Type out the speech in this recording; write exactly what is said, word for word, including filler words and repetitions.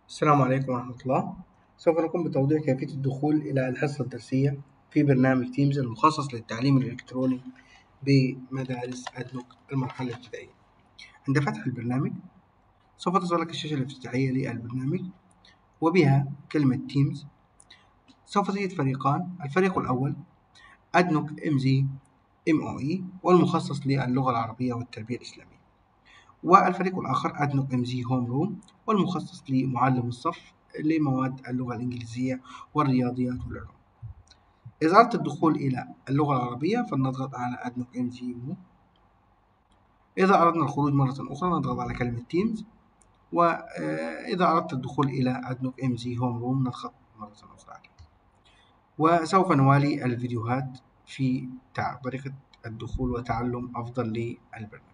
السلام عليكم ورحمة الله. سوف نقوم بتوضيح كيفية الدخول إلى الحصة الدرسية في برنامج تيمز المخصص للتعليم الإلكتروني بمدارس أدنوك المرحلة الابتدائية. عند فتح البرنامج سوف تظهر لك الشاشة الافتتاحية للبرنامج وبها كلمة تيمز. سوف تجد فريقان، الفريق الأول أدنوك إم زي إم أو إي والمخصص للغة العربية والتربية الإسلامية، والفريق الآخر أدنوك إم زي هوم روم والمخصص لمعلم الصف لمواد اللغة الإنجليزية والرياضيات والعلوم. إذا أردت الدخول إلى اللغة العربية فلنضغط على أدنوك إم جي مو. إذا أردنا الخروج مرة أخرى نضغط على كلمة تيمز، وإذا أردت الدخول إلى أدنوك إم جي هوم روم نضغط مرة أخرى عليه. وسوف نوالي الفيديوهات في طريقة الدخول وتعلم أفضل للبرنامج.